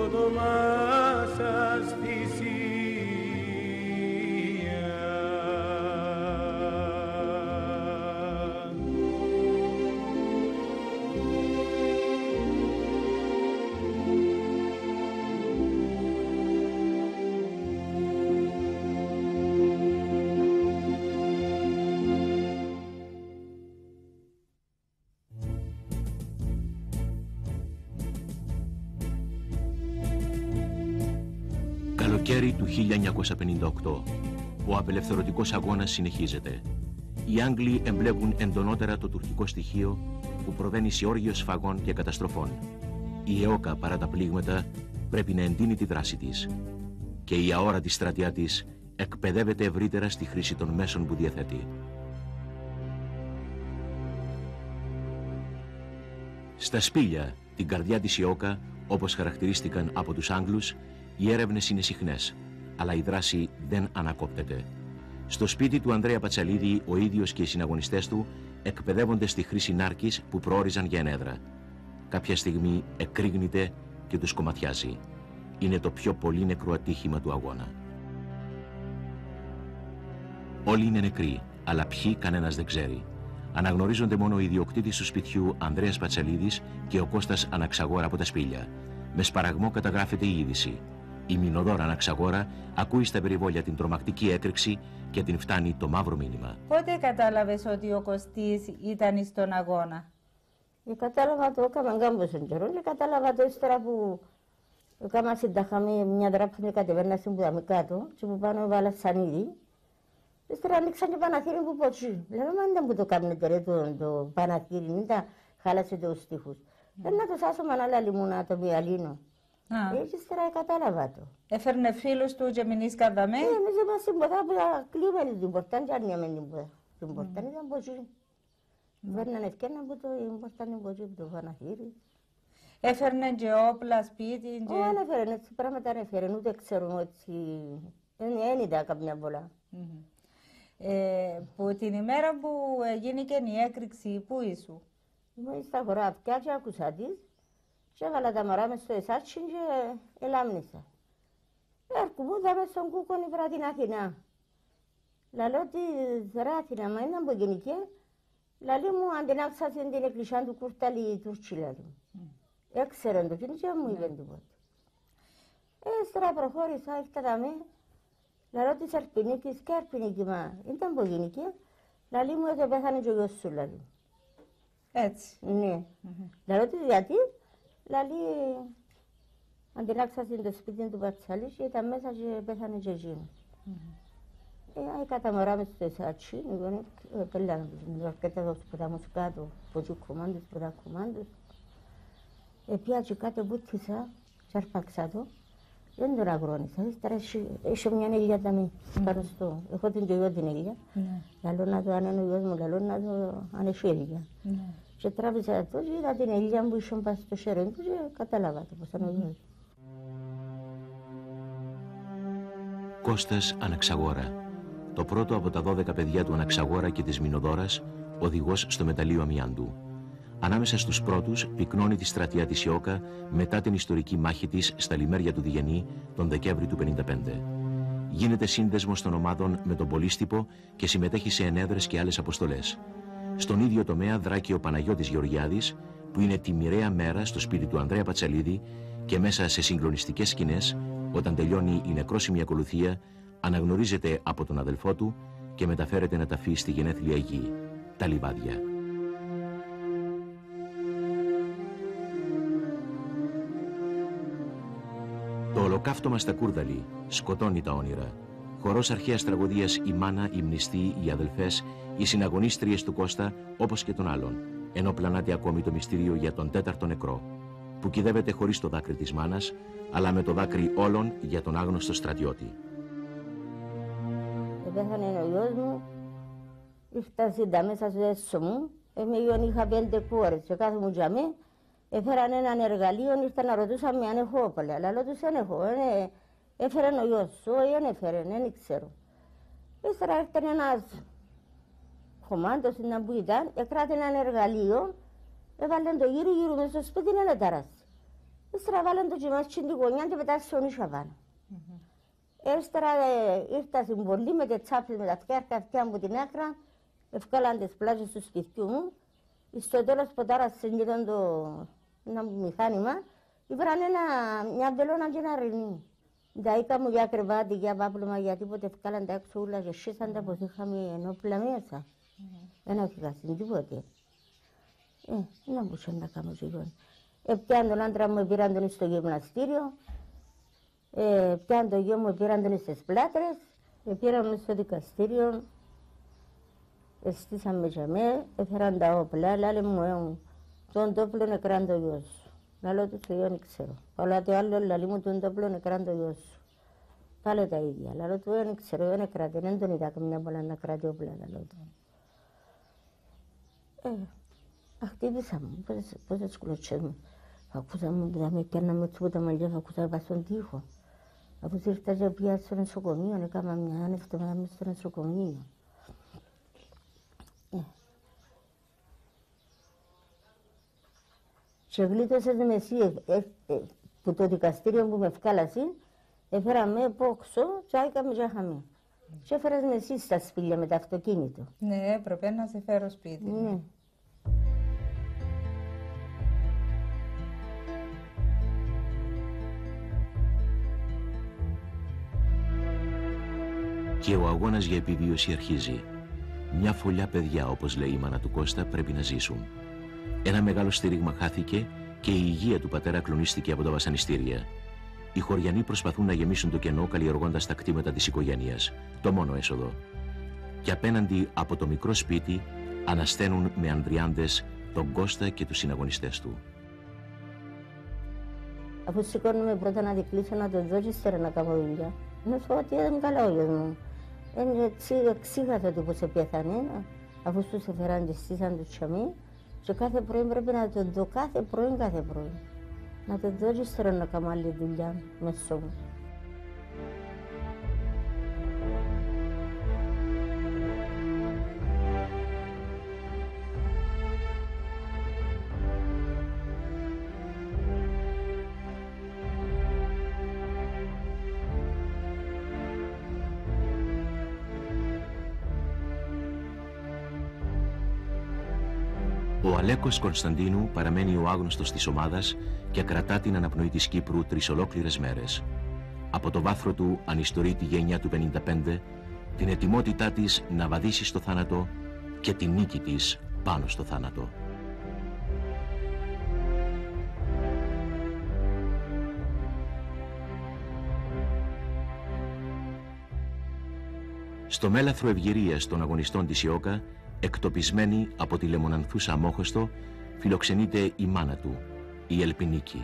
οικοδομά σας θυσία. Καλοκαίρι του 1958. Ο απελευθερωτικός αγώνας συνεχίζεται. Οι Άγγλοι εμπλέκουν εντονότερα το τουρκικό στοιχείο που προβαίνει σε όργιο σφαγών και καταστροφών. Η ΕΟΚΑ, παρά τα πλήγματα, πρέπει να εντείνει τη δράση της. Και η αόρατη στρατιά της εκπαιδεύεται ευρύτερα στη χρήση των μέσων που διαθέτει. Στα Σπήλια, την καρδιά της ΕΟΚΑ, όπως χαρακτηρίστηκαν από τους Άγγλους, οι έρευνες είναι συχνές, αλλά η δράση δεν ανακόπτεται. Στο σπίτι του Ανδρέα Πατσαλίδη, ο ίδιος και οι συναγωνιστές του εκπαιδεύονται στη χρήση νάρκης που προόριζαν για ενέδρα. Κάποια στιγμή εκρήγνεται και τους κομματιάζει. Είναι το πιο πολύ νεκρό ατύχημα του αγώνα. Όλοι είναι νεκροί, αλλά ποιοι κανένας δεν ξέρει. Αναγνωρίζονται μόνο ο ιδιοκτήτης του σπιτιού Ανδρέας Πατσαλίδης και ο Κώστας Αναξαγόρα από τα Σπήλια. Με σπαραγμό καταγράφεται η είδηση. Η Μινοδώρα Αναξαγόρα ακούει στα περιβόλια την τρομακτική έκρηξη και την φτάνει το μαύρο μήνυμα. Πότε κατάλαβες ότι ο Κωστής ήταν στον αγώνα? Κατάλαβα το, έκανα κάμποσον καιρό και κατάλαβα το ύστερα που έκανα συνταχάμε μια δράψη και κατεβαίνα στην πουδαμή κάτω και που πάνω έβαλα σανίδι. Ύστερα ανοίξαν και παναθύρι που ποτσί. Λέω, μα ήταν που το κάνετε ρε το παναθύρι, μην τα χάλασε τους στίχους. Δεν να το σάσω μανάλα λιμούνα το βιαλίνο. Έτσι ύστερα κατάλαβα το. Έφερνε φίλους του και μηνείς καδαμέ. Εμείς είμαστε στην ποδά που κλείβανε την πορτάν και άρνιαμε την ποδά. Την πορτάν ήταν ποτσί. Βέρνανε ευκαιρνα που το πορτάν είναι ποτσί που το παναθύρι. Έφερνε και όπλα σπίτι. Όχι, έφερνε έτσι πράγματα, έφερνε ούτε ξέρουν έτσι. Δεν είδα κάποια πολλά. Που την ημέρα που γίνηκε η έκρηξη, πού ήσου? Ήμουν στα χωράφια και άκουσα της και έβαλα τα μωρά μες στο εσάτσι και ελάμνησα. Έρχομαι μες στον κούκκον βρά την Αθηνά. Λαλώ της ρε Αθηνά, μα είναι από γενική. Λαλεί μου αντινάξα την εκκλησιά του Κουρταλή Τούρτσι, λαλεί. Έξεραν το και μου είπαν τίποτα. Ύστερα προχώρησα, έφτατα με. Λαλώ της Αρπινίκης και Αρπινίκη, μα ήταν από γενική. Λαλεί μου ότι πέθανε και ο γιος σου, λαλεί. Έτσι. Ναι. Λαλώ της γιατί, λαλεί αντινάξα το σπίτι του Πατσαλή και ήταν μέσα και πέθανε και εκείνο. Έκατα μωρά μες στο εσάτσι, πέλανε τους αρκετά δώσεις ποτάμους κάτω, ποτσού κομμάντους, ποτά κομμάντους. Πια και κάτω βούτησα και αρπάξα το, δεν τον αγρόνησα, ύστερα είχε μια ελιά ταμή πάνω στο, έχω την γιο την ελιά, λαλώ να το αν είναι ο γιος μου, λαλώ να το αν έχει ελιά. Και τράβησα το και είδα την ελιά που είχε πάει στο χέρι του και κατάλαβα το πως ήταν ο γιος. Κώστας Αναξαγόρα. Το πρώτο από τα 12 παιδιά του Αναξαγόρα και της Μινοδόρας, οδηγός στο μεταλλείο Αμιάντου. Ανάμεσα στους πρώτους πυκνώνει τη στρατιά της ΙΟΚΑ μετά την ιστορική μάχη της στα λιμέρια του Διγενή τον Δεκέμβρη του 1955. Γίνεται σύνδεσμος των ομάδων με τον Πολύστυπο και συμμετέχει σε ενέδρες και άλλες αποστολές. Στον ίδιο τομέα δρά και ο Παναγιώτης Γεωργιάδης, που είναι τη μοιραία μέρα στο σπίτι του Ανδρέα Πατσαλίδη και μέσα σε συγκλονιστικές σκηνές, όταν τελειώνει η νεκρόσιμη ακολουθία, αναγνωρίζεται από τον αδελφό του και μεταφέρεται να ταφεί στη γενέθλια γη, τα Λιβάδια. Το ολοκαύτωμα στα Κούρδαλη σκοτώνει τα όνειρα. Χορός αρχαίας τραγωδίας η μάνα, οι μνηστοί, οι αδελφές, οι συναγωνίστριες του Κώστα, όπως και των άλλων, ενώ πλανάται ακόμη το μυστήριο για τον τέταρτο νεκρό, που κυδεύεται χωρίς το δάκρυ της μάνας, αλλά με το δάκρυ όλων για τον άγνωστο στρατιώτη. Πέθανε ο γιος μου, ήρθα σύντα μέσα στο έσω μου, είχα 5 κόρες και κάθε μου τζαμί, έφεραν έναν εργαλείο, ήρθαν να ρωτούσαν με αν έχω όπλα, αλλά λέω τους δεν έχω, έφεραν ο γιος σου, δεν έφεραν, δεν ξέρω. Ύστερα ήρθαν ένας κομμάντος που ήταν, έκρατε έναν εργαλείο, έβαλαν το γύρω-γύρω μέσα στο σπίτι, δεν έταρασε. Στραβάλαν το κοιμάς στην τη γωνιά και πετάς σε όνισια πάνω. Έστερα ήρθα στην πολύ με τις τσάπες με τα αυτιά από την άκρα, ευκάλαν τις πλάζες του σπιτιού μου. Στο τέλος ποτάρας συγκεκριμένο το μηχάνημα, ήβραν μια βελόνα και ένα ρινί. Τα είχα μου για κρεβάτι, για πάπλωμα, για τίποτε ευκάλαν τα έξω ούλα και σύσαν τα πως είχαμε ενόπλα μέσα. Δεν έφυγα στην τίποτε. Να μπορούσα να κάνω ζυγόν. Πιάν τον άντρα μου, πήραν τον στο γυμναστήριο. Πιάν το γιο μου, πήραν τον στις πλάτρες. Πήραν τον στο δικαστήριο. Στήσαμε για μέ, έφεραν τα όπλα, λάλε μου, τον τόπλο νεκράν το γιο σου. Λάλε του το γιο δεν ξέρω. Όλα το άλλο λάλε μου, τον τόπλο νεκράν το γιο σου. Πάλι τα ίδια. Λάλε του δεν ξέρω, δεν κράτη, δεν τον είδα καμιά πολλά να κράτη όπλα, λάλε του. Χτύπησα μου, πόσες κουλοτσές μου. Ακούσα μου, θα με πιάνναμε έτσι από τα μαλλιά, ακούσα πας στον τοίχο. Αφού ήρθα και πήγα στο νοσοκομείο, έκανα μια ανεφτομάδα μες στο νοσοκομείο. Και γλίτωσες με εσύ, που το δικαστήριο που με ευκάλασε, έφεραμε πόξο και έκαμε και είχαμε. Και έφερες με εσύ στα σπήλια με το αυτοκίνητο. Ναι, έπρεπε να σε φέρω σπίτι. Ναι. Και ο αγώνας για επιβίωση αρχίζει. Μια φωλιά παιδιά, όπως λέει η μάνα του Κώστα, πρέπει να ζήσουν. Ένα μεγάλο στήριγμα χάθηκε και η υγεία του πατέρα κλονίστηκε από τα βασανιστήρια. Οι χωριανοί προσπαθούν να γεμίσουν το κενό καλλιεργώντας τα κτήματα της οικογένειας, το μόνο έσοδο. Και απέναντι από το μικρό σπίτι ανασταίνουν με ανδριάντες τον Κώστα και τους συναγωνιστές του. Αφού σηκώνουμε πρώτα να δικλείσω να το δω και ύστερα να κάνω δουλειά. Να σου πω ότι ήταν καλά ο γιος μου. Έτσι εξήγασα ότι πως πέθανε, αφού τους έφεραν και στήσαν τους τσαμί. Και κάθε πρωί πρέπει να το δω, κάθε πρωί. Να το δω και ύστερα να κάνω άλλη δουλειά μέσω μου. Ο Αλέκος Κωνσταντίνου παραμένει ο άγνωστος της ομάδας και κρατά την αναπνοή της Κύπρου 3 ολόκληρες μέρες. Από το βάθρο του ανιστορεί τη γενιά του 55, την ετοιμότητά της να βαδίσει στο θάνατο και την νίκη της πάνω στο θάνατο. Στο μέλαθρο ευγυρίας των αγωνιστών της ΙΟΚΑ, εκτοπισμένη από τη λεμονανθούσα Αμόχωστο, φιλοξενείται η μάνα του, η Ελπινίκη.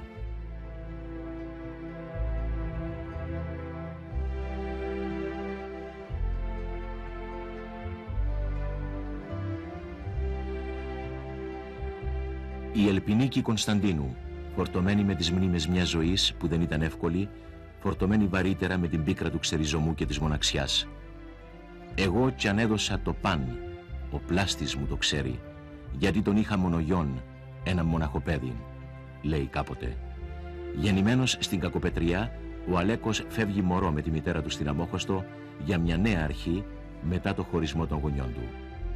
Η Ελπινίκη Κωνσταντίνου, φορτωμένη με τις μνήμες μιας ζωής που δεν ήταν εύκολη, φορτωμένη βαρύτερα με την πίκρα του ξεριζωμού και της μοναξιάς. Εγώ κι αν έδωσα το παν, ο πλάστης μου το ξέρει, γιατί τον είχα μονογιόν, ένα μοναχοπέδι, λέει κάποτε. Γεννημένος στην Κακοπετριά, ο Αλέκος φεύγει μωρό με τη μητέρα του στην Αμόχωστο για μια νέα αρχή μετά το χωρισμό των γονιών του.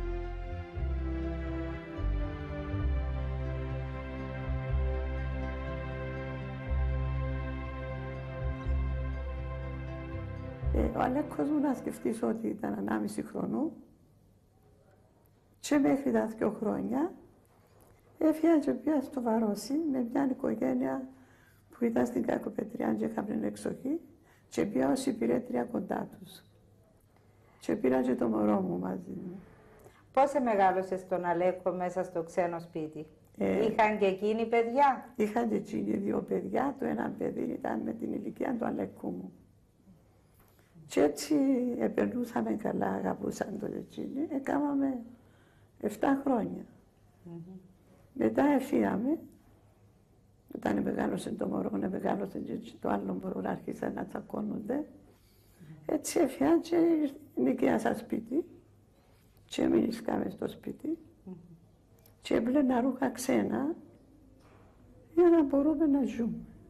Ο Αλέκος μου να σκεφτείς ότι ήταν 1,5 χρονού και μέχρι τα 2 χρόνια έφυγα και πήγα στο Βαρόσι με μια οικογένεια που ήταν στην Κακοπετριά και είχαμε εξοχή και πήγα ως υπηρέτρια κοντά τους. Και πήρα και το μωρό μου μαζί μου. Πώς μεγάλωσες τον Αλέκο μέσα στο ξένο σπίτι? Είχαν και εκείνοι παιδιά? Είχαν και εκείνοι 2 παιδιά, το ένα παιδί ήταν με την ηλικία του Αλέκου μου. Και έτσι επερνούσαμε καλά, αγαπούσαν το εκείνοι, έκαναμε 7 χρόνια. Μετά έφυγαμε, όταν μεγάλωσε το μωρό, μεγάλωσε και το άλλο μωρό, άρχισαν να τσακώνονται. Έτσι έφυγα και νοικιάσα σπίτι και μείνησκαμε στο σπίτι και έβλαινα ρούχα ξένα για να μπορούμε να ζούμε.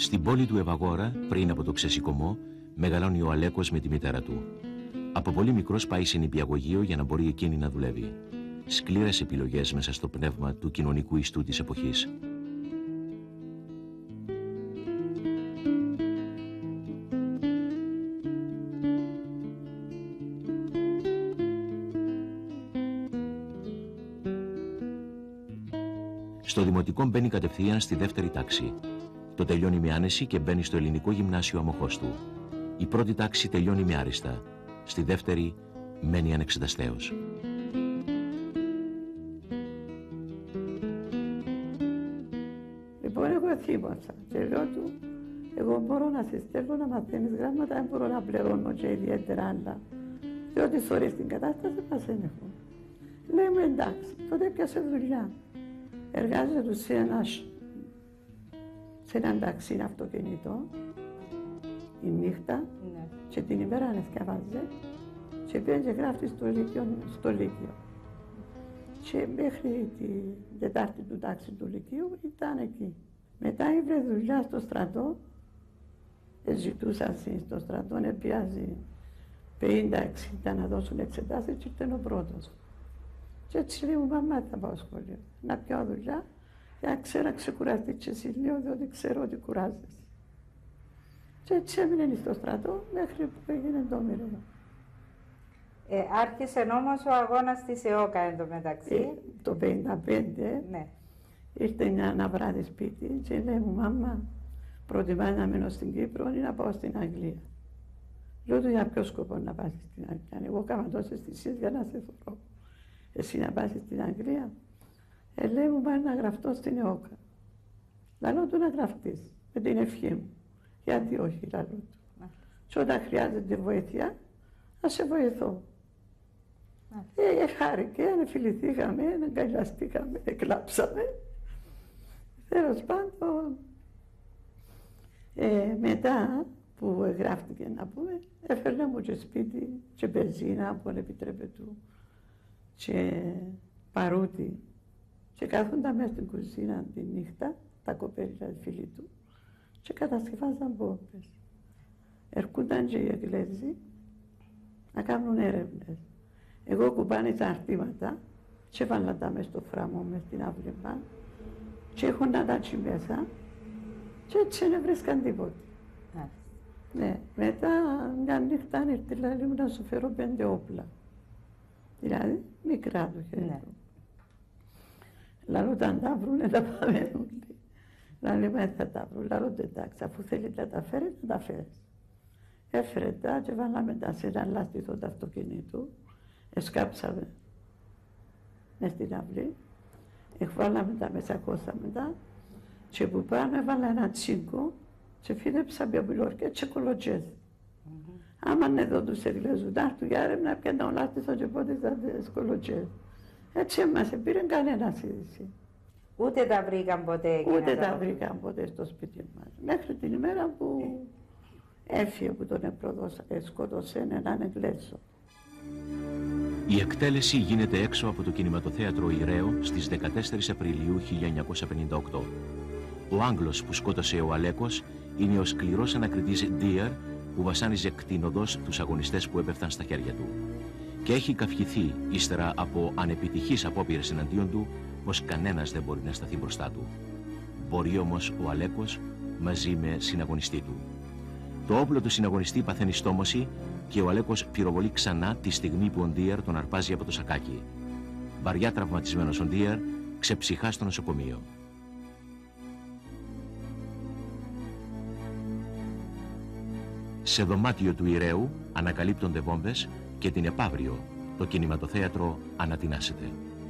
Στην πόλη του Ευαγόρα, πριν από το ξεσηκωμό, μεγαλώνει ο Αλέκος με τη μητέρα του. Από πολύ μικρός πάει σε νηπιαγωγείο για να μπορεί εκείνη να δουλεύει. Σκληρές επιλογές μέσα στο πνεύμα του κοινωνικού ιστού της εποχής. Στο δημοτικό μπαίνει κατευθείαν στη δεύτερη τάξη. Το τελειώνει με άνεση και μπαίνει στο ελληνικό γυμνάσιο Αμοχώστου. Η πρώτη τάξη τελειώνει με άριστα. Στη δεύτερη μένει ανεξεταστέως. Λοιπόν, εγώ θύμωσα και λέω του, εγώ μπορώ να σε στέλνω να μαθαίνεις γράμματα, δεν μπορώ να πληρώνω και ιδιαίτερα άλλα. Διότι θωρείς την κατάσταση μας δεν έχω. Λέμε εντάξει, τότε πιάσε δουλειά. Εργάζεται σε έναν ταξί αυτοκίνητο, η νύχτα, και την ημέρα ανεθιαβάζε και πήγαινε και γράφει στο Λύκειο. Και μέχρι την Τετάρτη του τάξη του Λυκείου ήταν εκεί. Μετά ήβρε δουλειά στο στρατό, ζητούσα στο στρατό, πιάζει 50-60 να δώσουν εξετάσεις και ήταν ο πρώτος. Και έτσι λέει μου, μαμά θα πάω σχολείο, να πιάω δουλειά, για να ξέρω να ξεκουραστεί και εσύ λίγο, διότι ξέρω ότι κουράζεσαι. Και έτσι έμεινε στο στρατό μέχρι που έγινε το μοιραίο. Άρχισε όμως ο αγώνας της ΕΟΚΑ εντωμεταξύ. Το 1955 ναι. Ήρθε ένα βράδυ σπίτι και λέει μου, μάμα, προτιμάς να μείνω στην Κύπρο ή να πάω στην Αγγλία. Λέω του, για ποιο σκοπό να πας στην Αγγλία. Εγώ έκανα τόσες θυσίες για να σε θωρώ. Εσύ να πας στην Αγγλία. Λέει μου, πάει να γραφτώ στην ΕΟΚΑ. Λαλό του να γραφτείς, με την ευχή μου. Γιατί όχι, λαλό του. Και όταν χρειάζεται βοήθεια, να σε βοηθώ. Χάρηκε, φιληθήκαμε, αγκαλιαστήκαμε, εκλάψαμε. Τέλος πάντων, μετά που γράφτηκε να πούμε, έφερνε μου και σπίτι και μπενζίνα που επιτρέπεται του και παρούτι και κάθονταν μέσα στην κουζίνα τη νύχτα, τα κοπέλια φίλοι του και κατασκευάζαν μπόμπες. Ερχούνταν και οι Εγγλέζοι να κάνουν έρευνες. Εγώ κουμπάνε τα αρτήματα και έβαλα τα μες στο φράμο, μες στην αυλή πάνω και έχουν να τα τσι μέσα και έτσι δεν βρίσκαν τίποτα. Ναι, μετά μια νύχτα ήρθε λέει μου να σου φέρω 5 όπλα. Δηλαδή μικρά το χέρι του. Λαλό όταν τα βρούνε τα πάμε όλοι. Λαλό δεν θα τα βρουν, λαλό εντάξει, αφού θέλετε να τα φέρετε, να τα φέρετε. Έφερε τα και βάλαμε τα σε ένα λάστιχο του αυτοκινήτου. Εσκάψαμε μες στην αυλή, εκβάλαμε τα μέσα κόστα μετά και που πάνω έβαλα ένα τσίγκο και φύδεψα μια πιλόρκια και κολοτζές. Άμα είναι εδώ τους Εγγλέζους, να έρθουν για έρευνα πια τα ολάστησα και πότε θα τις κολοτζές. Έτσι μας πήρε κανένας είδηση. Ούτε τα βρήκαν ποτέ. Ούτε τα βρήκαν ποτέ στο σπίτι μας. Μέχρι την ημέρα που έφυγε που τον σκότωσε έναν Εγγλέζο. Η εκτέλεση γίνεται έξω από το κινηματοθέατρο Ηραίο στις 14 Απριλίου 1958. Ο Άγγλος που σκότωσε ο Αλέκος είναι ο σκληρός ανακριτής Deer που βασάνιζε κτηνοδός τους αγωνιστές που έπεφταν στα χέρια του. Και έχει καυχηθεί ύστερα από ανεπιτυχείς απόπειρες εναντίον του πως κανένας δεν μπορεί να σταθεί μπροστά του. Μπορεί όμως ο Αλέκος μαζί με συναγωνιστή του. Το όπλο του συναγωνιστή παθαίνει στόμωση και ο Αλέκος πυροβολεί ξανά τη στιγμή που ο Ντίερ τον αρπάζει από το σακάκι. Βαριά τραυματισμένος ο Ντίερ ξεψυχά στο νοσοκομείο. Σε δωμάτιο του Ηραίου ανακαλύπτονται βόμβες και την επαύριο το κινηματοθέατρο ανατινάσεται.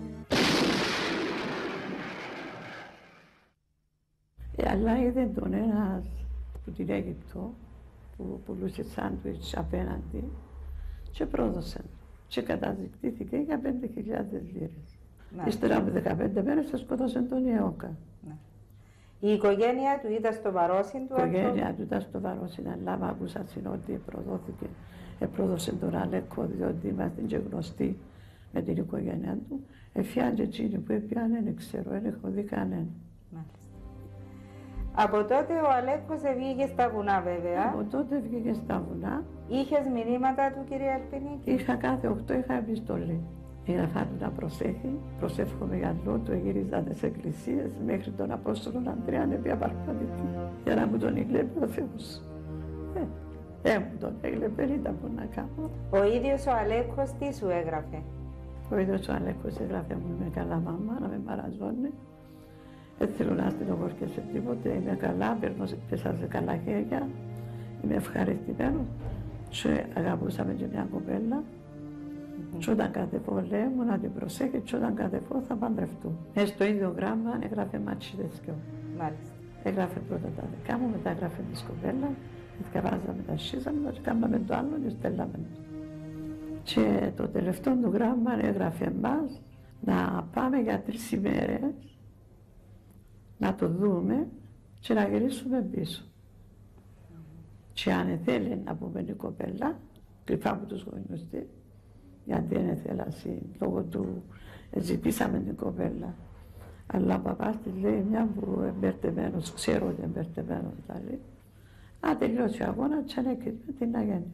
Αλλά είδε τον ένας που την Αίγυπτο που πουλούσε σάντουιτς απέναντι και πρόδωσε και καταδεικτήθηκε για 5.000 λίρες. Ύστερα από 15 μέρες θα σκότωσε τον ΕΟΚΑ. Η οικογένεια του ήταν στο Βαρόσιν του. Η οικογένεια του ήταν στο Βαρόσιν, αλλά μ' άκουσα ότι προδόθηκε. Πρόδωσε τον Αλέκο, διότι είμαστε και γνωστοί με την οικογένεια του. Εφιάνε εκείνοι που έπιανε, δεν ξέρω, δεν έχω δει κανένα. Από τότε ο Αλέκος βγήκε στα βουνά βέβαια. Από τότε βγήκε στα βουνά. Είχες μηνύματα του, κυρία Ελπινίκη? Είχα κάθε 8 είχα επιστολή. Έγραφα του να προσέχει, προσεύχομαι για λόγω του, γύριζα τις εκκλησίες μέχρι τον Απόστολο Ανδρέα να πει παρπατητή, για να μου τον έκλεπε ο Θεός. Μου τον έκλεπε, ήταν που να κάνω. Ο ίδιος ο Αλέκος τι σου έγραφε? Ο ίδιος ο Αλέκος έγραφε μου, είμαι καλά μαμά, να με μαραζώνει. Δεν θέλω να στενοχωρήσω σε τίποτε, είμαι καλά, πέσα σε καλά χέρια, είμαι ευχαριστημένος. Και αγαπούσαμε και μια κοπέλα. Και όταν κατεβώ λέει μου να την προσέχει και όταν κατεβώ θα παντρευτούν. Στο ίδιο γράμμα έγραφε ματσίδες και Μάλιστα. έγραφε πρώτα τα δικά μου, μετά έγραφε τη κοπέλα, διαβάζαμε, τα σχίζαμε, και κάναμε το άλλο και στέλναμε. Και το τελευταίο του γράμμα έγραφε εμάς να πάμε για 3 ημέρες να το δούμε και να γυρίσουμε πίσω. Και αν θέλει να πούμε η κοπέλα, κρυφά από τους γονιούς της, γιατί δεν ήθελα λόγω του ζητήσαμε την κοπέλα. Αλλά ο παπάς της λέει μια που εμπερτεμένος, ξέρω ότι εμπερτεμένος δηλαδή, να τελειώσει ο αγώνα και ανέκριτme την να γίνει.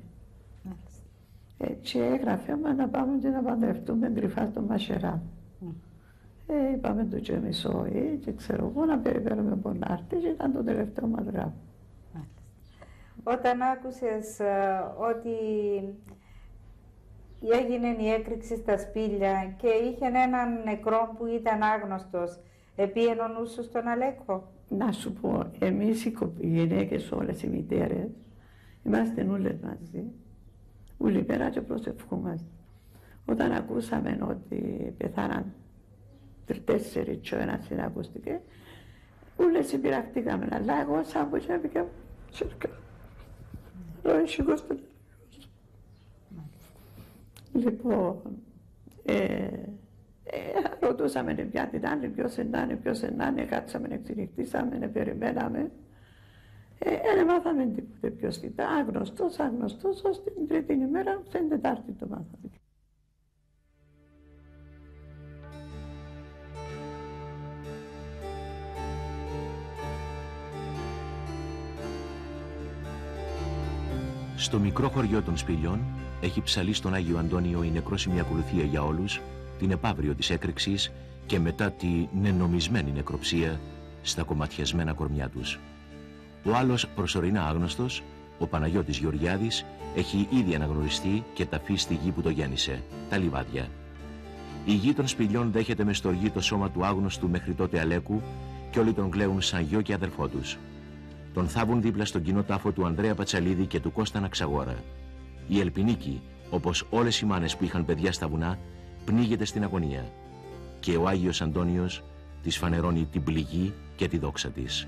Και έγραφε μας να πάμε και να παντρευτούμε κρυφά στο Μασερά. Είπαμε του και εμείς όχι και ξέρω εγώ να περιμένουμε πονάρτη και ήταν το τελευταίο μας γράμμα. Όταν άκουσες ότι έγινε η έκρηξη στα σπήλια και είχε έναν νεκρό που ήταν άγνωστος, επίενε ο νους σου στον Αλέκο? Να σου πω, εμείς οι γυναίκες όλες οι μητέρες είμαστε όλες μαζί, όλη πέρα και προσευχούμαστε. Όταν ακούσαμε ότι πεθάναν 3-4 και ο ένας συνακούστηκε, όλες συμπειραχτήκαμε, αλλά εγώ σαν που είχε έπαιξε σύρκα. Λοιπόν, ρωτούσαμε πια την άλλη, ποιος είναι, κάτσαμε, εξηρυχτήσαμε, περιμέναμε. Δεν μάθαμε τίποτε ποιος ήταν, άγνωστος, ως την τρίτη ημέρα, στην Τετάρτη το μάθαμε. Στο μικρό χωριό των Σπηλιών έχει ψαλεί στον Άγιο Αντώνιο η νεκρόσιμη ακολουθία για όλους, την επαύριο της έκρηξης και μετά τη νενομισμένη νεκροψία στα κομματιασμένα κορμιά τους. Ο άλλος προσωρινά άγνωστος, ο Παναγιώτης Γεωργιάδης, έχει ήδη αναγνωριστεί και ταφεί στη γη που το γέννησε, τα Λιβάδια. Η γη των Σπηλιών δέχεται με στοργή το σώμα του άγνωστου μέχρι τότε Αλέκου και όλοι τον κλαίουν σαν γιο και αδερφό τους. Τον θάβουν δίπλα στον κοινό τάφο του Ανδρέα Πατσαλίδη και του Κώστα Ναξαγόρα. Η Ελπινίκη, όπως όλες οι μάνες που είχαν παιδιά στα βουνά, πνίγεται στην αγωνία. Και ο Άγιος Αντώνιος της φανερώνει την πληγή και τη δόξα της.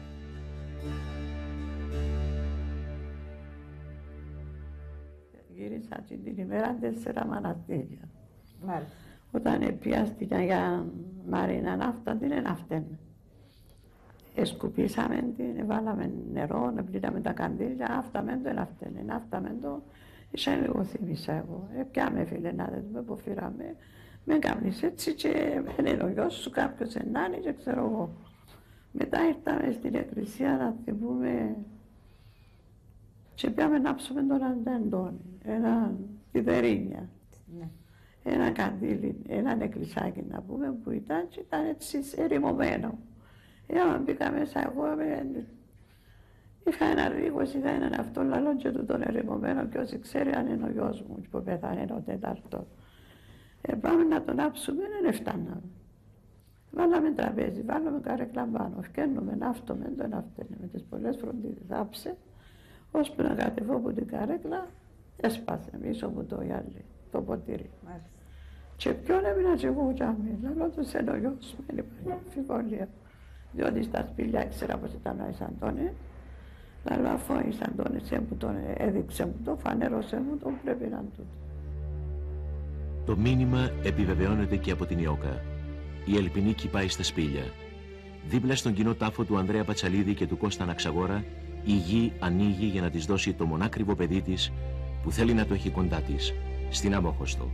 Γύρισα την ημέρα 4 μαναστήρια. Μάλιστα. Όταν πιάστηκα για Μαρίνα ναύτα, την εναυτέμε. Σκουπίσαμε την, βάλαμε νερό, πλύναμε τα καντήλια, άφταμε το, εναυτέμε το. Είσαι λίγο θύμισα εγώ. Πιάμε φίλε να δες με αποφύραμε. Με κάνεις έτσι και είναι ο γιος σου κάποιος ενάνει και ξέρω εγώ. Μετά ήρθαμε στην εκκλησία να θυμούμε και πιάμε να ψούμε τον Αντώνη, ένα πιδερίνια. Ναι. Ένα καντήλι, ένα εκκλησάκι να πούμε που ήταν και ήταν έτσι ερημωμένο. Άμα μπήκα μέσα εγώ είχα ένα ρίγος, είχα έναν αυτό λαλό και του τον ερημωμένο και όσοι ξέρει αν είναι ο γιος μου που πέθανε ο τέταρτο. Πάμε να τον άψουμε, δεν φτάναμε. Βάλαμε τραπέζι, βάλαμε καρέκλα πάνω, φκαίνουμε, ναύτουμε, τον ναύτενε με τις πολλές φροντίδες, άψε, ώσπου να κατεβώ από την καρέκλα, έσπασε πίσω μου το γυάλι, το ποτήρι. Και ποιον έμεινα και εγώ τζάμι, λαλό τους είναι ο γιος μου, δεν υπάρχει αμφιβολία. Διότι στα σπήλια ήξερα πως ήταν ο Ισαντώνη, αλλά αφού ο Ισαντώνης μου τον έδειξε μου το, φανέρωσε μου το, πρέπει να τούτο. Το μήνυμα επιβεβαιώνεται και από την Ιώκα. Η Ελπινίκη πάει στα σπήλια. Δίπλα στον κοινό τάφο του Ανδρέα Πατσαλίδη και του Κώστα Ναξαγόρα, η γη ανοίγει για να της δώσει το μονάκριβο παιδί της που θέλει να το έχει κοντά της, στην Αμόχωστο.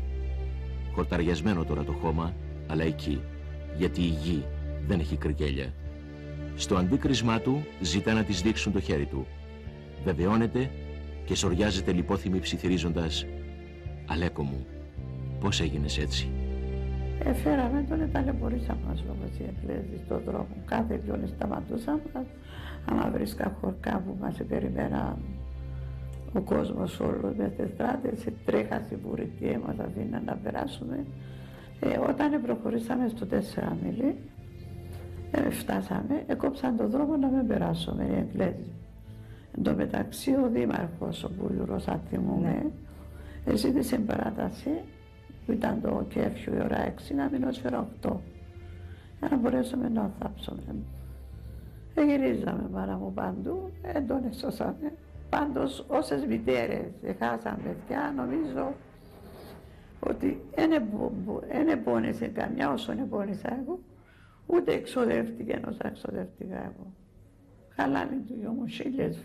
Χορταριασμένο τώρα το χώμα, αλλά εκεί, γιατί η γη δεν έχει κρικέλια. Στο αντίκρισμά του ζητά να της δείξουν το χέρι του. Βεβαιώνεται και σοριάζεται λιπόθυμη ψιθυρίζοντας «Αλέκο μου, πώς έγινες έτσι?» Φέραμε τον, ταλαιπωρήσαμε μας όμως οι Εγγλέζοι στον δρόμο. Κάθε δυο σταματούσαμε, άμα βρίσκα χορκά που μας περιμένα ο κόσμος όλος με τις στράτες, τρέχα στη βουρική μας αφήναν να περάσουμε. Όταν προχωρήσαμε στο 4 μίλι, φτάσαμε, έκοψαν τον δρόμο να μην περάσουμε οι Εγγλέζοι. Εν τω μεταξύ ο δήμαρχος, ο Μπούλουρος, αν θυμούμε, ζήτησε παράταση, που ήταν το κέφιο η ώρα 6, να μείνω ως ώρα 8, για να μπορέσουμε να θάψουμε. Γυρίζαμε μάνα μου παντού, τον εσώσαμε. Πάντως όσες μητέρες χάσαν παιδιά, νομίζω ότι δεν επώνησε καμιά όσο επώνησα εγώ, ούτε εξοδεύτηκε όσα εξοδεύτηκα εγώ. Χαλάνε του γιο μου 1000 φορές.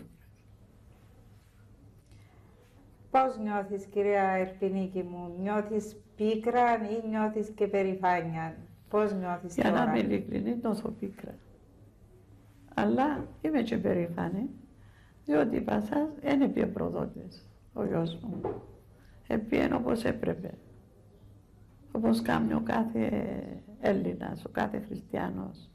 Πώς νιώθεις, κυρία Ερπινίκη μου, νιώθεις πίκρα ή νιώθεις και περηφάνεια? Πώς νιώθεις τώρα? Για να είμαι ειλικρινή, νιώθω πίκρα. Αλλά είμαι και περήφανη, διότι η Πασάς δεν έπιε προδότες, ο γιος μου. Έπιεν όπως έπρεπε. Όπως κάνει ο κάθε Έλληνας, ο κάθε χριστιανός.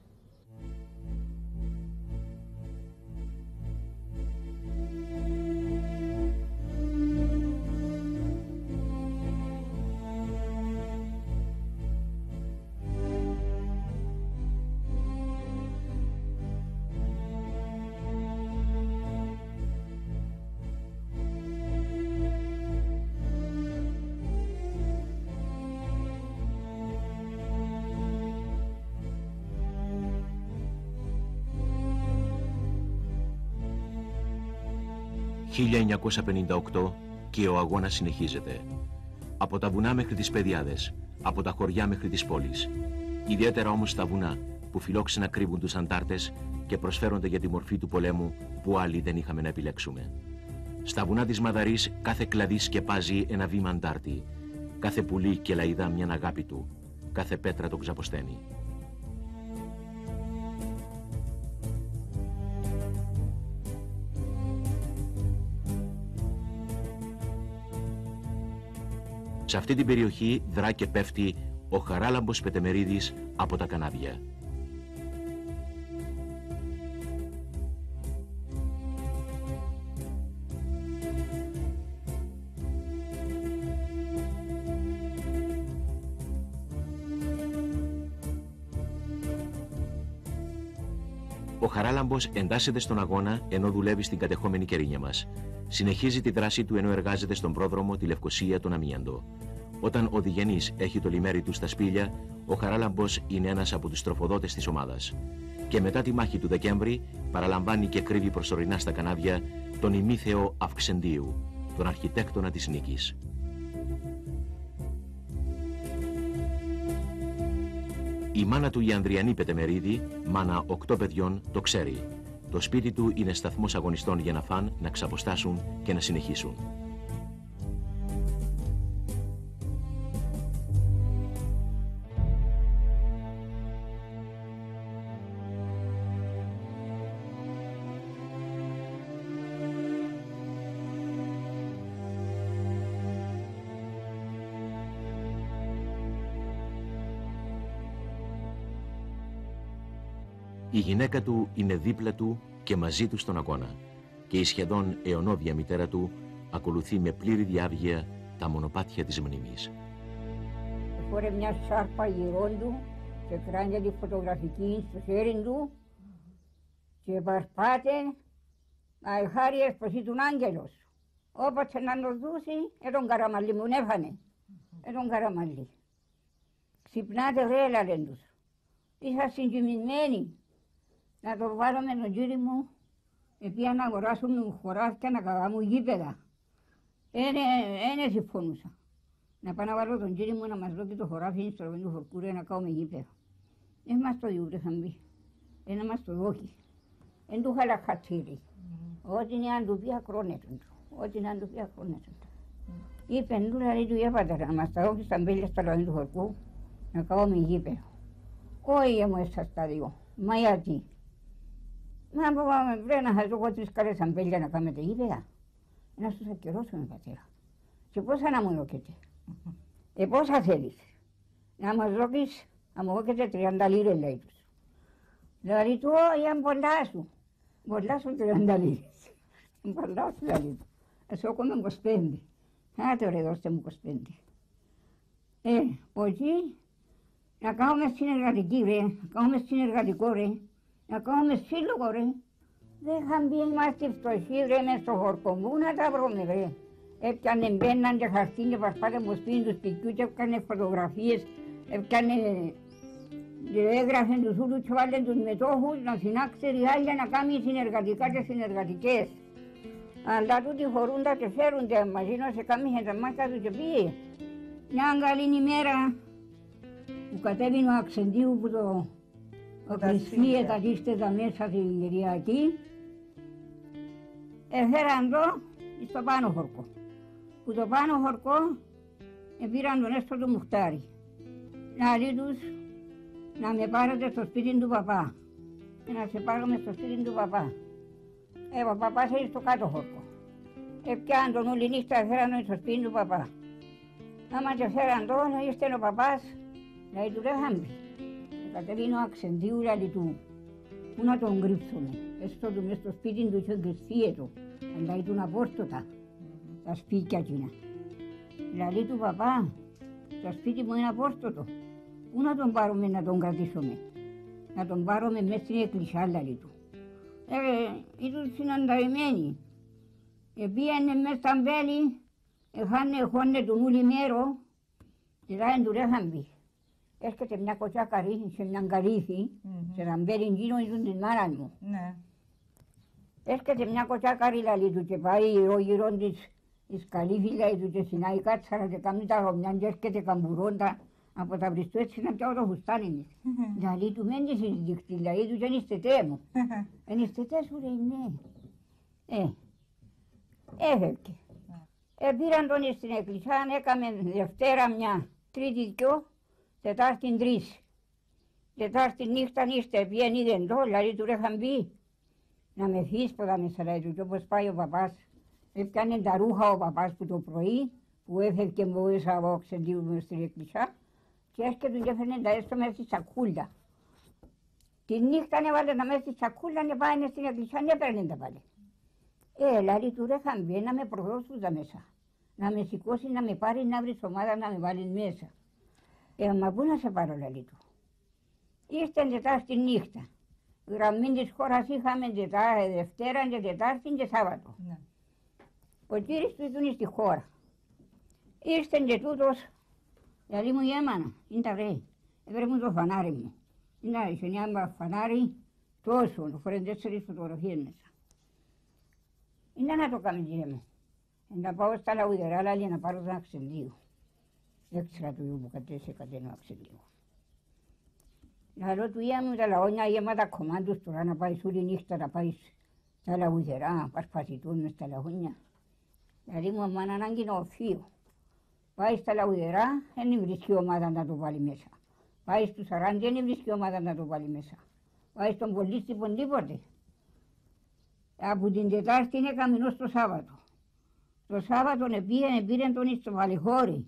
«1958 και ο αγώνας συνεχίζεται. Από τα βουνά μέχρι τις πεδιάδες, από τα χωριά μέχρι τις πόλεις. Ιδιαίτερα όμως τα βουνά που φιλόξενα κρύβουν τους αντάρτες και προσφέρονται για τη μορφή του πολέμου που άλλοι δεν είχαμε να επιλέξουμε. Στα βουνά της Μαδαρής κάθε κλαδί σκεπάζει ένα βήμα αντάρτη. Κάθε πουλί και λαϊδά μιαν αγάπη του. Κάθε πέτρα τον ξαποσταίνει. Σε αυτή την περιοχή δρά και πέφτει ο Χαράλαμπος Πετεμερίδης από τα Κανάβια. Ο Χαράλαμπος εντάσσεται στον αγώνα ενώ δουλεύει στην κατεχόμενη Κερίνια μας. Συνεχίζει τη δράση του ενώ εργάζεται στον πρόδρομο, τη Λευκοσία, τον Αμίαντο. Όταν ο Διγενής έχει το λιμέρι του στα σπήλια, ο Χαράλαμπος είναι ένας από τους τροφοδότες της ομάδας. Και μετά τη μάχη του Δεκέμβρη παραλαμβάνει και κρύβει προσωρινά στα Κανάβια τον ημίθεο Αυξεντίου, τον αρχιτέκτονα της νίκης. Η μάνα του, η Ανδριανή Πετεμερίδη, μάνα 8 παιδιών, το ξέρει. Το σπίτι του είναι σταθμός αγωνιστών για να φαν, να ξαποστάσουν και να συνεχίσουν. Η γυναίκα του είναι δίπλα του και μαζί του στον αγώνα και η σχεδόν αιωνόδια μητέρα του ακολουθεί με πλήρη διάβγεια τα μονοπάτια της μνήμης. Φόρε μια σάρπα γυρών του και κράνια τη φωτογραφική στο χέρι του και παρπάτε να χάρη εσποσί του άγγελος. Όποτε να nos δούσει, τον καραμαλί μου έφανε. Τον καραμαλί. Ξυπνάτε ρε, λένε τους. Είχα συγκινημένοι. Να το βάλω με τον κύριο μου, επειδή να αγοράσουν χωράφια να κάνουν γήπεδα. Δεν συμφωνούσα. Να πάω να βάλω τον κύριο μου να μας δώσει το χωράφι στο ροβέντο χορκούρε να κάνουμε γήπεδα. Δεν μας το διούτεσαν μπει. Δεν μας το δόκει. Δεν του είχα χατσίρι. Ό,τι είναι αν του πει ακρόνεται του. Ό,τι είναι αν του πει ακρόνεται του. Είπε του λέει του για πατέρα να μας τα δώσει στα μπέλια στο ροβέντο χορκού να κάνουμε γήπεδα. Όχι μου έσαι στα δύο. Μα γιατί. Να μου πάμε, βρε να σας δω 3 καλές αμπέλια να κάνετε ιδέα. Να σας ακυρώσουμε, πατέρα. Και πόσα να μου δώκετε. Πόσα θέλεις. Να μας δώκεις, να μου δώκετε 30 λίρες, λέει τους. Δηλαδή του, είναι πολλά σου. Πολλά σου 30 λίρες. Πολλά σου, δηλαδή του. Ας έχουμε 25. Άτε ρε, δώστε μου 25. Όχι, να κάνουμε συνεργατική ρε, να κάνουμε συνεργατικό ρε, να κάνουμε σύλλογο ρε. Δεν είχαν πει είμαστε φτωχοί ρε μες στο χορκό, πού να τα βρούμε ρε. Έπιανε μπαίναν και χαρτί και παρπάτε μου σπίτι του σπιτιού και έπιανε φωτογραφίες, έπιανε και έγραφαν τους ούλους και βάλαν τους μετόχους να συνάξει ριάλια να κάνει συνεργατικά και συνεργατικές. Αλλά τούτοι χωρούντα και φέρονται μαζί να σε κάμισαν τα μάτια του και πήγε. Μια καλή ημέρα που κατέβαινε ο Αξεντίου που το κρυσφύε τα λίστετα μέσα στην Κυριακή, έφεραν το στο πάνω χορκό. Που το πάνω χορκό πήραν τον έστω του Μουχτάρη. Να λέει τους να με πάρετε στο σπίτι του παπά. Να σε πάρουμε στο σπίτι του παπά. Ο παπάς είναι στο κάτω χορκό. Πιάνουν τον όλη νύχτα, έφεραν τον στο σπίτι του παπά. Άμα και φέραν τώρα, είστε ο παπάς, λέει του ρέχαν πει. Κατεβίνω ο Αξεντίου, λέει του, πού να τον κρύψουμε. Έστω του μες στο σπίτι του και κρυφθείε του, λέει του απόρτωτα, τα σπίτια εκείνα. Λέει του παπά, το σπίτι μου είναι απόρτωτο, πού να τον πάρουμε να τον κρατήσουμε. Να τον πάρουμε μέσα στην εκκλησιά, λέει του. Ήταν συνανταϊμένοι. Πήγαινε μέσα στα μπέλη, χώνε τον ούλη μέρο και δεν του ρέχαν πει. Έρχεται μια κοτσά καρύφη σε μια καρύφη, σε ένα μπέλι γίνω ήσουν την μάρα μου. Έρχεται μια κοτσά καρύφη λέει του και πάει ο γυρών της καλύφη λέει του και συνάει κάτσαρα και κάνει τα γομιά και έρχεται καμπουρώντα από τα βριστού έτσι να πιάω το φουστάνι της. Λέει του μέντε συζητήχτη, λέει του και είναι τετέ μου. Είναι τετέ σου λέει ναι. Έφευκε. Πήραν τον στην εκκλησιά, έκαμε Δευτέρα μια, Τρίτη 2, Τετάρτη 3. Τετάρτη νύχτα είστε, πιέν είδεν το, δηλαδή του είχαν πει να με φύγεις ποτά μέσα λέει του και όπως πάει ο παπάς. Έπιανε τα ρούχα ο παπάς που το πρωί, που έφευκε βοήθησα από Αξεντίου μου στην εκκλησιά και έρχεται και έφερνε τα έστω μέσα στη σακούλα. Τη νύχτα έβαλε τα μέσα στη σακούλα και πάνε στην εκκλησιά και έπαιρνε τα πάλι. Δηλαδή του είχαν πει να με προδώσουν τα μέσα. Να με σηκώσει, να με πάρει, να βρει ομάδα, να με βάλει μέσα. Μα πού να σε πάρω, λέει του. Ήρθε Τετάρτη νύχτα. Γραμμή της χώρας είχαμε Δευτέρα και Τετάρτη και Σάββατο. Ο κύριος του ήταν στη χώρα. Ήρθε και τούτος, δηλαδή μου έμανα, είναι τα βρε. Έβρε μου το φανάρι μου. Είναι σε μια φανάρι τόσο, το φορέν 4 φωτογραφίες μέσα. Είναι να το κάνει κύριε μου. Να πάω στα λαουδερά, αλλά να πάρω τον Αξεντίου. Έξερα του που κατέσαι κατένω Αξεντίου. Λαλό του ia μου τα λαόνια γεμάτα κομμάτους τώρα να πάει όλη νύχτα να πάει στα λαουδερά, παρπατητούν μες στα λαόνια. Δηλαδή μου αμάν ανάγκη να οφείο. Πάει στα λαουδερά, δεν βρίσκει ομάδα να το βάλει μέσα. Πάει στους 40, δεν βρίσκει ομάδα να το βάλει μέσα. Πάει στον πολίστυπον τίποτε. Από την Τετάρτη είναι καμινός το Σάββατο. Το Σάββατο πήρε τον στο Βαλιχώρι.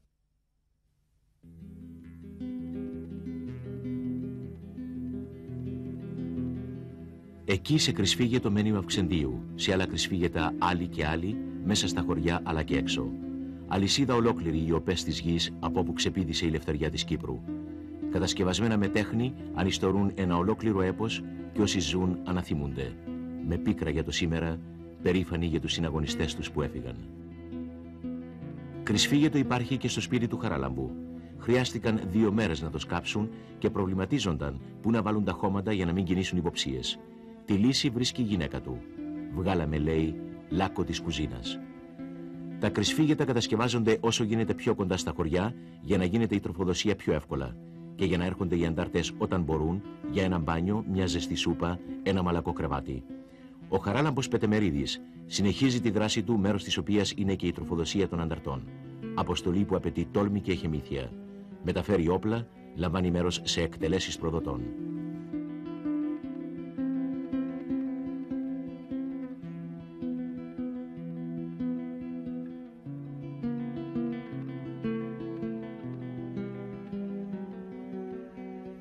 Εκεί σε κρυσφύγετο μένει ο Αυξεντίου, σε άλλα κρυσφύγετα άλλοι και άλλοι, μέσα στα χωριά αλλά και έξω. Αλυσίδα ολόκληρη οι οπές της γης από όπου ξεπήδησε η λευτεριά της Κύπρου. Κατασκευασμένα με τέχνη ανιστορούν ένα ολόκληρο έπος και όσοι ζουν αναθυμούνται. Με πίκρα για το σήμερα, περήφανοι για τους συναγωνιστές τους που έφυγαν. Κρυσφύγετο υπάρχει και στο σπίτι του Χαράλαμπου. Χρειάστηκαν 2 μέρες να το σκάψουν και προβληματίζονταν πού να βάλουν τα χώματα για να μην κινήσουν υποψίες. Τη λύση βρίσκει η γυναίκα του. Βγάλαμε, λέει, λάκκο της κουζίνας. Τα κρυσφύγετα κατασκευάζονται όσο γίνεται πιο κοντά στα χωριά για να γίνεται η τροφοδοσία πιο εύκολα και για να έρχονται οι αντάρτες όταν μπορούν για ένα μπάνιο, μια ζεστή σούπα, ένα μαλακό κρεβάτι. Ο Χαράλαμπος Πετεμερίδης συνεχίζει τη δράση του, μέρος της οποίας είναι και η τροφοδοσία των ανταρτών. Αποστολή που απαιτεί τόλμη και εχεμήθεια. Μεταφέρει όπλα, λαμβάνει μέρος σε εκτελέσεις προδοτών.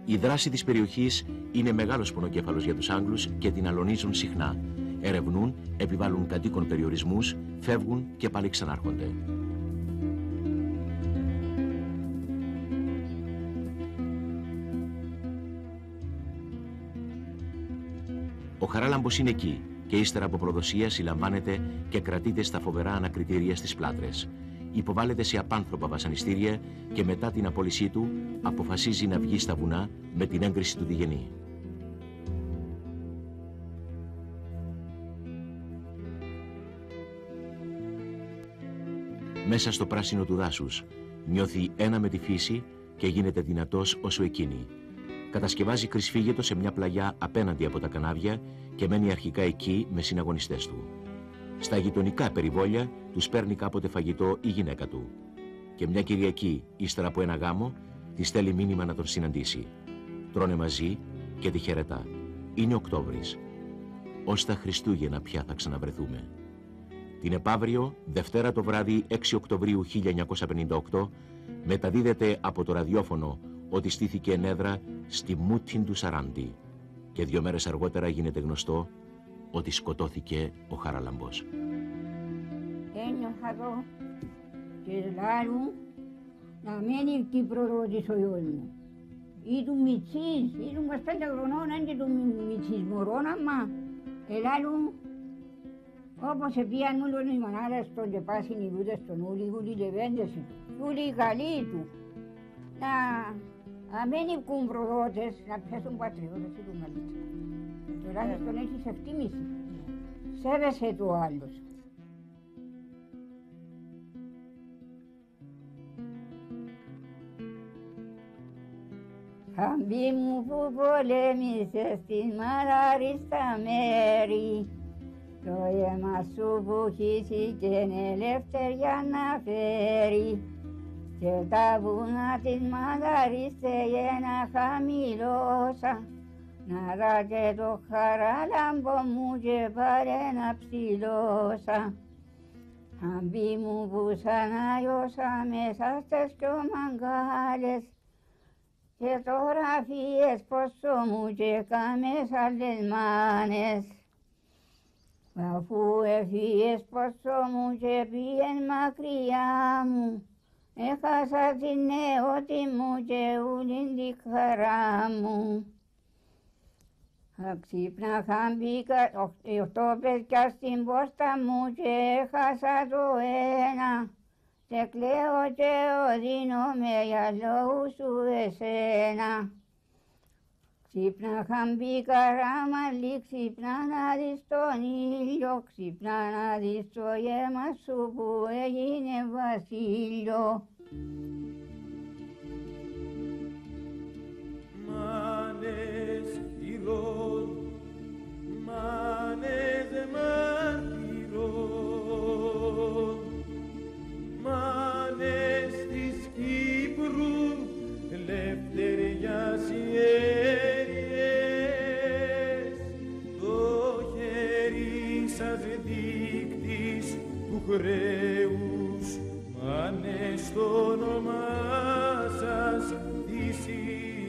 Η δράση της περιοχής είναι μεγάλος πονοκέφαλος για τους Άγγλους και την αλωνίζουν συχνά. Ερευνούν, επιβάλλουν κατοίκων περιορισμούς, φεύγουν και πάλι ξανάρχονται. Ο Χαράλαμπος είναι εκεί και ύστερα από προδοσία συλλαμβάνεται και κρατείται στα φοβερά ανακριτήρια στις Πλάτρες. Υποβάλλεται σε απάνθρωπα βασανιστήρια και μετά την απόλυσή του αποφασίζει να βγει στα βουνά με την έγκριση του Διγενή. Μέσα στο πράσινο του δάσους νιώθει ένα με τη φύση και γίνεται δυνατός όσο εκείνη. Κατασκευάζει κρυσφύγετο σε μια πλαγιά απέναντι από τα κανάβια και μένει αρχικά εκεί με συναγωνιστές του. Στα γειτονικά περιβόλια τους παίρνει κάποτε φαγητό η γυναίκα του. Και μια Κυριακή, ύστερα από ένα γάμο, τη στέλνει μήνυμα να τον συναντήσει. Τρώνε μαζί και τη χαιρετά. Είναι Οκτώβρης. Ως τα Χριστούγεννα πια θα ξαναβρεθούμε. Την επαύριο, Δευτέρα το βράδυ 6 Οκτωβρίου 1958, μεταδίδεται από το ραδιόφωνο ότι στήθηκε ενέδρα στη Μούτιν του Σαράντι και 2 μέρες αργότερα γίνεται γνωστό ότι σκοτώθηκε ο Χαράλαμπος. Ένιωθα εδώ και λάρου να μένει την προδότης ο γιος μου. Ήτουν μητσής, ήτουν 25 χρονών, αν και του μητσής μωρών, άμα ελάλου όπως επίαν όλων οι μανάδες των και πάσιν οι βούτες των ούλοι λεβέντες του, ούλοι καλοί του. Να μην βγουν προδότες, να πέσουν πατριώτες ή του καλύτερα. Τουλάχιστον έχεις εκτίμηση. Σέβεσαι το άλλος. Χαμπή μου που πολέμησες στην μαραρίστα μέρη, το αίμα σου που χύσει και ελευθερία να φέρει, και τα βουνά της Μαδαρίστεγαινα χαμηλώσα, να δω και το Χαράλαμπο μου και πάρε να ψηλώσα. Αμπή μου που σαν αγιώσα μέσα στις πιο μαγκάλες, και τώρα φύες πόσο μου και κάμες άλλες μάνες. Αφού εφύες πόσο μου και πήγεν μακριά μου, έχασα την νεότη μου και ούλην τη χαρά μου. Ξύπνα χαμπήκα 8 παιδιά στην πόρτα μου και έχασα το ένα, και κλαίω και οδύνομαι για λόγους σου εσένα. Ξύπνα χαμπήκα ραμαλί, ξύπνα να δεις τον ήλιο, ξύπνα να δεις το γέμα σου που έγινε βασίλειο. Μάνες ηρών, μάνες μαρτυρών, μάνες της Κύπρου, ελευθεριάς ιερίες, το χέρι σας δείκτης του χρέους, μάνες το όνομά σας θυσίες.